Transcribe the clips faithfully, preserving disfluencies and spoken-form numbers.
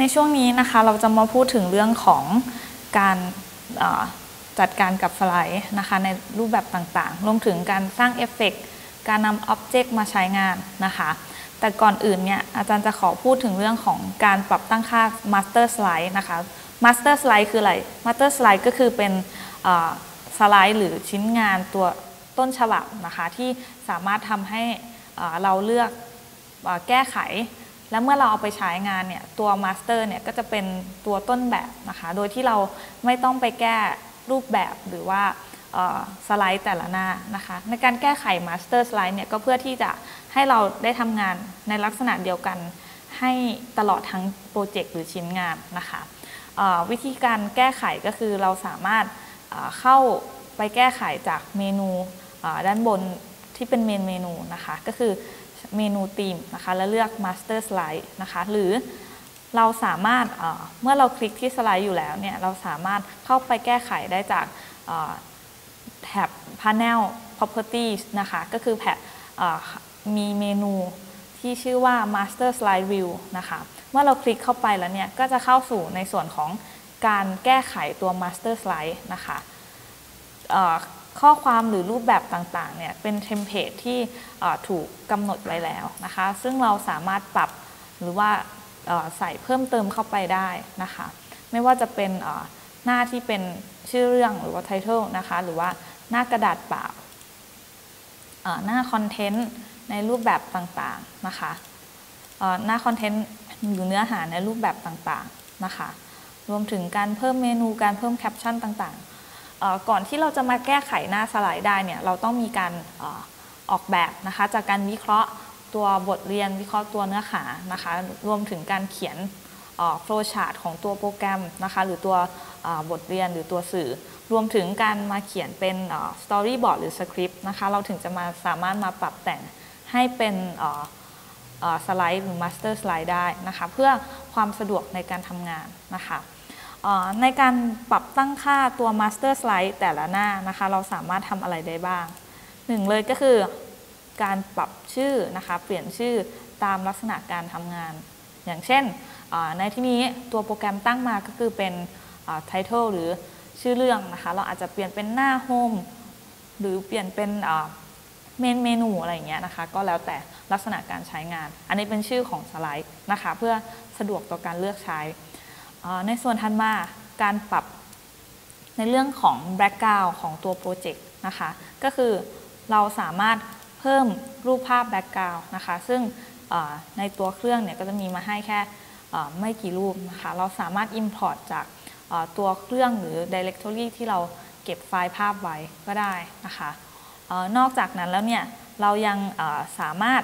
ช่วงนี้นะคะเราจะมาพูดถึงเรื่องของการจัดการกับสไลด์นะคะในรูปแบบต่างๆรวมถึงการสร้างเอฟเฟกต์การนำอ็อบเจกต์มาใช้งานนะคะแต่ก่อนอื่นเนี่ยอาจารย์จะขอพูดถึงเรื่องของการปรับตั้งค่า Master Slide นะคะ Master Slide คืออะไร Master Slide ก็คือเป็นสไลด์หรือชิ้นงานตัวต้นฉบับนะคะที่สามารถทำให้เราเลือกแก้ไขและเมื่อเราเอาไปใช้งานเนี่ยตัวมาสเตอร์เนี่ยก็จะเป็นตัวต้นแบบนะคะโดยที่เราไม่ต้องไปแก้รูปแบบหรือว่าสไลด์แต่ละหน้านะคะในการแก้ไขมาสเตอร์สไลด์เนี่ยก็เพื่อที่จะให้เราได้ทำงานในลักษณะเดียวกันให้ตลอดทั้งโปรเจกต์หรือชิ้นงานนะคะวิธีการแก้ไขก็คือเราสามารถเข้าไปแก้ไขจากเมนูด้านบนที่เป็นเมนเมนูนะคะก็คือเมนูธีมนะคะแล้วเลือก Master Slide นะคะหรือเราสามารถเมื่อเราคลิกที่สไลด์อยู่แล้วเนี่ยเราสามารถเข้าไปแก้ไขได้จากแท็บ Panel Properties นะคะก็คือแท็บมีเมนูที่ชื่อว่า Master Slide View นะคะเมื่อเราคลิกเข้าไปแล้วเนี่ยก็จะเข้าสู่ในส่วนของการแก้ไขตัว Master Slide นะคะข้อความหรือรูปแบบต่างๆเนี่ยเป็นเทมเพลตที่ถูกกำหนดไว้แล้วนะคะซึ่งเราสามารถปรับหรือว่าใส่เพิ่มเติมเข้าไปได้นะคะไม่ว่าจะเป็นหน้าที่เป็นชื่อเรื่องหรือว่าไททอลนะคะหรือว่าหน้ากระดาษเปล่าหน้าคอนเทนต์ในรูปแบบต่างๆนะคะหน้าคอนเทนต์หรือเนื้อหาในรูปแบบต่างๆนะคะรวมถึงการเพิ่มเมนูการเพิ่มแคปชั่นต่างๆก่อนที่เราจะมาแก้ไขหน้าสไลด์ได้เนี่ยเราต้องมีการออกแบบนะคะจากการวิเคราะห์ตัวบทเรียนวิเคราะห์ตัวเนื้อหานะคะรวมถึงการเขียนโฟล์ชาร์ตของตัวโปรแกรมนะคะหรือตัวบทเรียนหรือตัวสื่อรวมถึงการมาเขียนเป็นสตอรี่บอร์ดหรือสคริปต์นะคะเราถึงจะมาสามารถมาปรับแต่งให้เป็นสไลด์หรือมาสเตอร์สไลด์ได้นะคะเพื่อความสะดวกในการทำงานนะคะในการปรับตั้งค่าตัว Master Slide แต่ละหน้านะคะเราสามารถทำอะไรได้บ้างหนึ่งเลยก็คือการปรับชื่อนะคะเปลี่ยนชื่อตามลักษณะการทำงานอย่างเช่นในที่นี้ตัวโปรแกรมตั้งมาก็คือเป็น Title หรือชื่อเรื่องนะคะเราอาจจะเปลี่ยนเป็นหน้า Home หรือเปลี่ยนเป็นเมนเมนูอะไรอย่างเงี้ยนะคะก็แล้วแต่ลักษณะการใช้งานอันนี้เป็นชื่อของสไลด์นะคะเพื่อสะดวกต่อการเลือกใช้ในส่วนถัดมาการปรับในเรื่องของ Background ของตัวโปรเจกต์นะคะก็คือเราสามารถเพิ่มรูปภาพ Background นะคะซึ่งในตัวเครื่องเนี่ยก็จะมีมาให้แค่ไม่กี่รูปนะคะเราสามารถ Import จากตัวเครื่องหรือ Directory ที่เราเก็บไฟล์ภาพไว้ก็ได้นะคะนอกจากนั้นแล้วเนี่ยเรายังสามารถ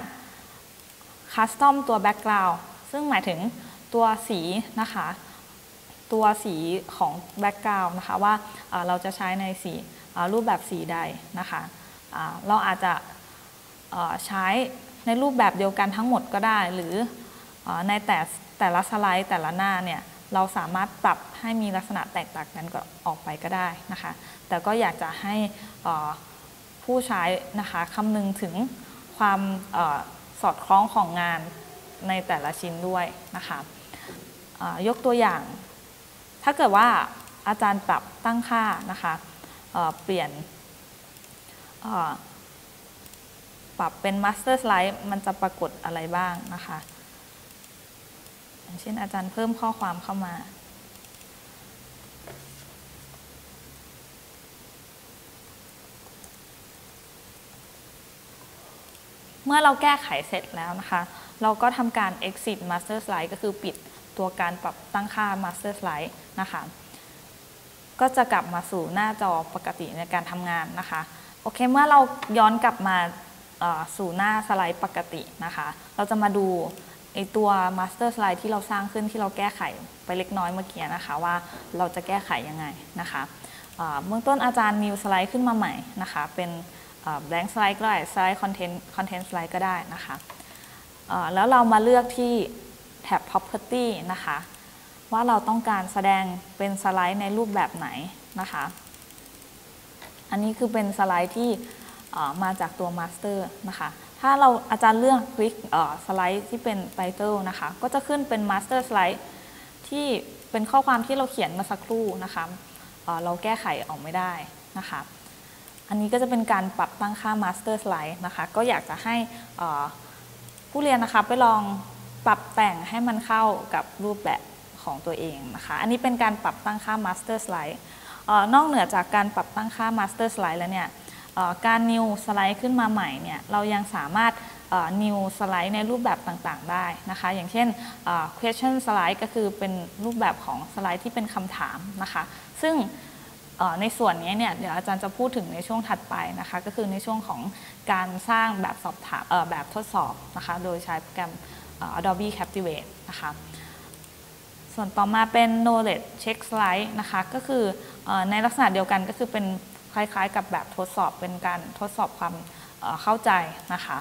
Custom ตัว Background ซึ่งหมายถึงตัวสีนะคะตัวสีของ Background นะคะว่าเราจะใช้ในสีรูปแบบสีใดนะคะเราอาจจะใช้ในรูปแบบเดียวกันทั้งหมดก็ได้หรือในแต่แต่ละสไลด์แต่ละหน้าเนี่ยเราสามารถปรับให้มีลักษณะแตกต่างกันก็ออกไปก็ได้นะคะแต่ก็อยากจะให้ผู้ใช้นะคะคำนึงถึงความสอดคล้องของงานในแต่ละชิ้นด้วยนะคะยกตัวอย่างถ้าเกิดว่าอาจารย์ปรับตั้งค่านะคะเปลี่ยนปรับเป็น Master Slide มันจะปรากฏอะไรบ้างนะคะอย่างเช่นอาจารย์เพิ่มข้อความเข้ามาเมื่อเราแก้ไขเสร็จแล้วนะคะเราก็ทำการ exit Master Slide ก็คือปิดตัวการปรับตั้งค่า Master Slide นะคะก็จะกลับมาสู่หน้าจอปกติในการทำงานนะคะโอเคเมื่อเราย้อนกลับมาสู่หน้าสไลด์ปกตินะคะเราจะมาดูไอตัว Master Slide ที่เราสร้างขึ้นที่เราแก้ไขไปเล็กน้อยเมื่อกี้นะคะว่าเราจะแก้ไขยังไงนะคะเบื้องต้นอาจารย์ New Slide ขึ้นมาใหม่นะคะเป็น blank slide ก็ได้ slide content content slide ก็ได้นะคะแล้วเรามาเลือกที่แท็บ property นะคะว่าเราต้องการแสดงเป็นสไลด์ในรูปแบบไหนนะคะอันนี้คือเป็นสไลด์ที่มาจากตัว Master นะคะถ้าเราอาจารย์เลือกคลิกสไลด์ที่เป็น Title นะคะก็จะขึ้นเป็น Master Slide ที่เป็นข้อความที่เราเขียนมาสักครู่นะคะเอ่อเราแก้ไขออกไม่ได้นะคะอันนี้ก็จะเป็นการปรับตั้งค่า Master Slide นะคะก็อยากจะให้เอ่อผู้เรียนนะคะไปลองปรับแต่งให้มันเข้ากับรูปแบบของตัวเองนะคะอันนี้เป็นการปรับตั้งค่า Master Slide เอ่อนอกเหนือจากการปรับตั้งค่า Master Slide แล้วเนี่ยเอ่อการ New Slide ขึ้นมาใหม่เนี่ยเรายังสามารถเอ่อ New Slide ในรูปแบบต่างๆได้นะคะอย่างเช่นเอ่อ Question Slide ก็คือเป็นรูปแบบของสไลด์ที่เป็นคำถามนะคะซึ่งในส่วนนี้เนี่ยเดี๋ยวอาจารย์จะพูดถึงในช่วงถัดไปนะคะก็คือในช่วงของการสร้างแบบสอบถามแบบทดสอบนะคะโดยใช้โปรแกรม Adobe Captivate นะคะส่วนต่อมาเป็น knowledge check slide นะคะก็คือในลักษณะเดียวกันก็คือเป็นคล้ายๆกับแบบทดสอบเป็นการทดสอบความเข้าใจนะคะ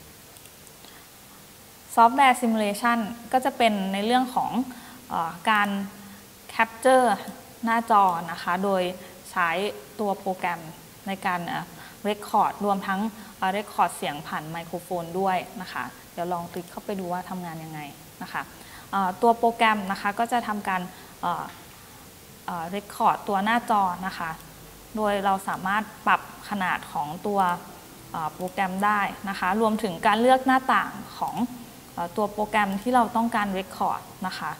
ซอฟต์แวร์ซิมูเลชันก็จะเป็นในเรื่องของเอ่อการ capture หน้าจอนะคะโดยใช้ตัวโปรแกรมในการ record รวมทั้ง record เสียงผ่านไมโครโฟนด้วยนะคะเดี๋ยวลองคลิกเข้าไปดูว่าทำงานยังไงนะคะตัวโปรแกรมนะคะก็จะทำการเอ่อเอ่อ record ตัวหน้าจอนะคะโดยเราสามารถปรับขนาดของตัวโปรแกรมได้นะคะรวมถึงการเลือกหน้าต่างของตัวโปรแกรมที่เราต้องการ record นะคะ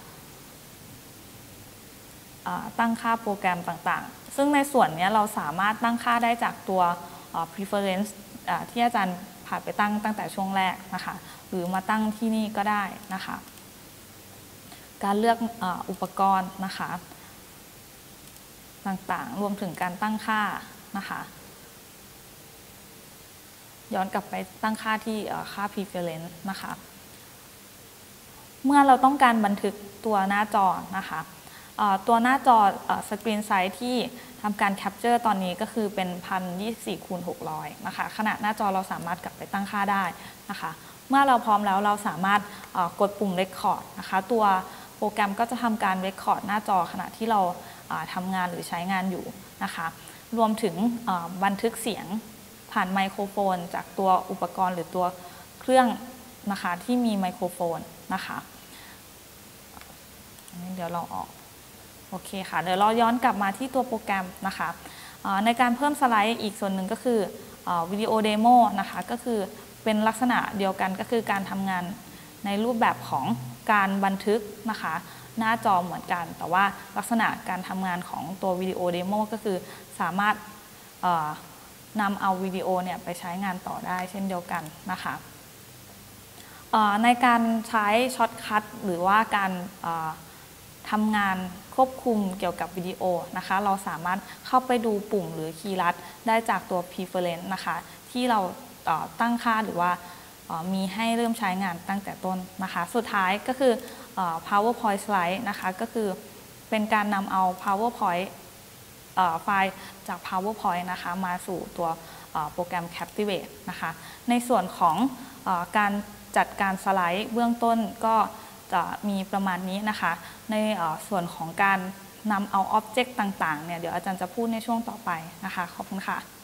ตั้งค่าโปรแกรมต่างๆซึ่งในส่วนนี้เราสามารถตั้งค่าได้จากตัว preference ที่อาจารย์ผ่านไปตั้งตั้งแต่ช่วงแรกนะคะหรือมาตั้งที่นี่ก็ได้นะคะการเลือกอุปกรณ์นะคะต่างๆรวมถึงการตั้งค่านะคะย้อนกลับไปตั้งค่าที่ค่า preference นะคะเมื่อเราต้องการบันทึกตัวหน้าจอนะคะตัวหน้าจอสกรีนไซส์ที่ทำการแคปเจอร์ตอนนี้ก็คือเป็น หนึ่งพันยี่สิบสี่คูณหกร้อย นะคะขนาดหน้าจอเราสามารถกลับไปตั้งค่าได้นะคะเมื่อเราพร้อมแล้วเราสามารถกดปุ่ม Record นะคะตัวโปรแกรมก็จะทำการ Record หน้าจอขณะที่เราทำงานหรือใช้งานอยู่นะคะรวมถึงบันทึกเสียงผ่านไมโครโฟนจากตัวอุปกรณ์หรือตัวเครื่องนะคะที่มีไมโครโฟนนะคะเดี๋ยวเราออกโอเคค่ะเดี๋ยวเราย้อนกลับมาที่ตัวโปรแกรมนะคะในการเพิ่มสไลด์อีกส่วนหนึ่งก็คือวิดีโอเดโมนะคะก็คือเป็นลักษณะเดียวกันก็คือการทำงานในรูปแบบของการบันทึกนะคะหน้าจอเหมือนกันแต่ว่าลักษณะการทำงานของตัววิดีโอเดโมก็คือสามารถนำเอาวิดีโอเนี่ยไปใช้งานต่อได้เช่นเดียวกันนะคะในการใช้ช็อตคัทหรือว่าการทำงานควบคุมเกี่ยวกับวิดีโอนะคะเราสามารถเข้าไปดูปุ่มหรือคีย์ลัดได้จากตัว preference นะคะที่เราตั้งค่าหรือว่ามีให้เริ่มใช้งานตั้งแต่ต้นนะคะสุดท้ายก็คือ PowerPoint Slide นะคะก็คือเป็นการนำเอา PowerPoint ไฟล์จาก PowerPoint นะคะมาสู่ตัวโปรแกรม Captivate นะคะในส่วนของการจัดการสไลด์เบื้องต้นก็จะมีประมาณนี้นะคะในส่วนของการนำเอาอ็อบเจกต์ต่างๆเนี่ยเดี๋ยวอาจารย์จะพูดในช่วงต่อไปนะคะขอบคุณค่ะ